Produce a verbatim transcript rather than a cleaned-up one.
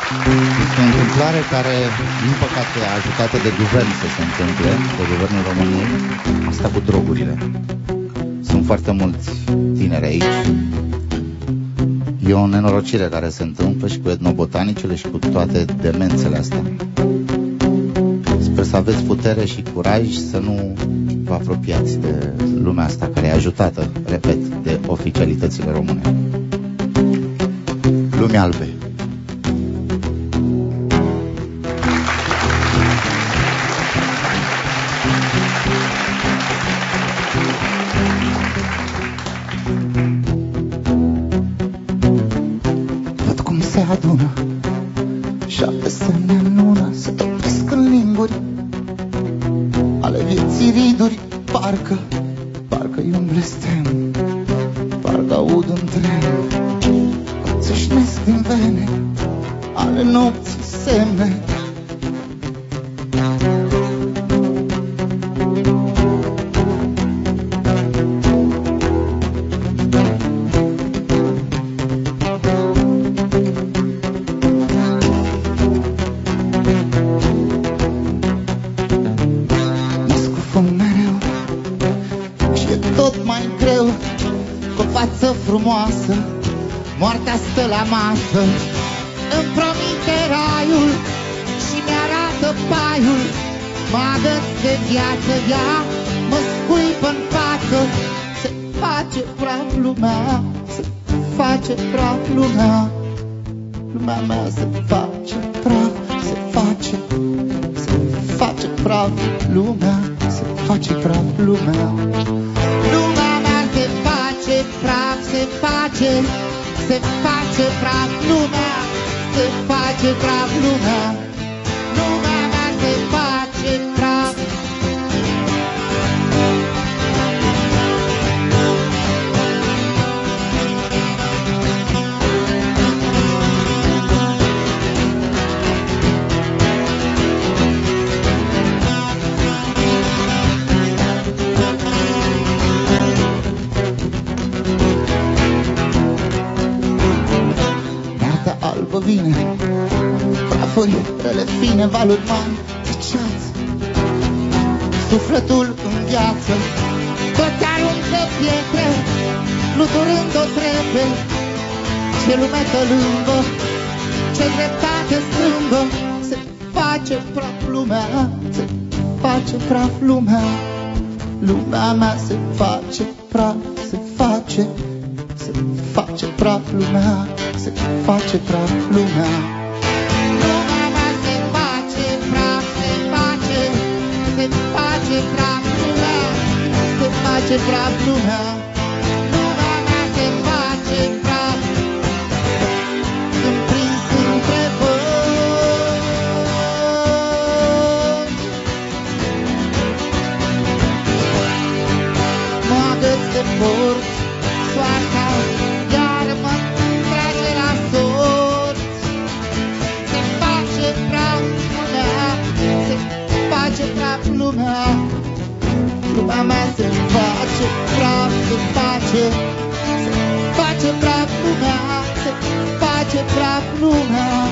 Este o întâmplare care, din păcate, ajutată de guvern să se întâmple, de guvernul României, asta cu drogurile. Sunt foarte mulți tineri aici. E o nenorocire care se întâmplă și cu etnobotanicele și cu toate demențele astea. Sper să aveți putere și curaj să nu vă apropiați de lumea asta care e ajutată, repet, de oficialitățile române. Lumea albe. Văd cum se adună șapte semne în lună, se topesc în limburi ale vieții riduri. Parcă, parcă-i un blestem, parcă aud un tren, țâșnesc din vene ale nopții semne. Frumoasă, moartea stă la masă, îmi promite raiul și mi-arată paiul. Mă agăț de viață, ea mă scuipă-n față. Se face praf lumea, se face praf lumea. Lumea mea se face praf, se face, se face praf lumea, se face praf lumea. Se praf, se face, se face praf lumea, se face praf lumea. Lumea mea se face praf. Vine prafuri, rele fine, valuri mari de ceață, sufletul în viață. Toți aruncă pietre, fluturând o trepe. Ce lume tălâmbă, ce dreptate strâmbă. Se face praf lumea, se face praf lumea. Lumea mea se face praf, se face, se face praf lumea, se face praf lumea. Lumea mea se face praf, se face, se face praf lumea, se face praf lumea. Lumea mea se face praf, sunt prins între vânt. Mă agăț de port, soarta iar mă trage la sorți. Se face praf lumea, se face praf lumea. Lumea mea se face praf, se face, se face praf lumea, se face praf lumea.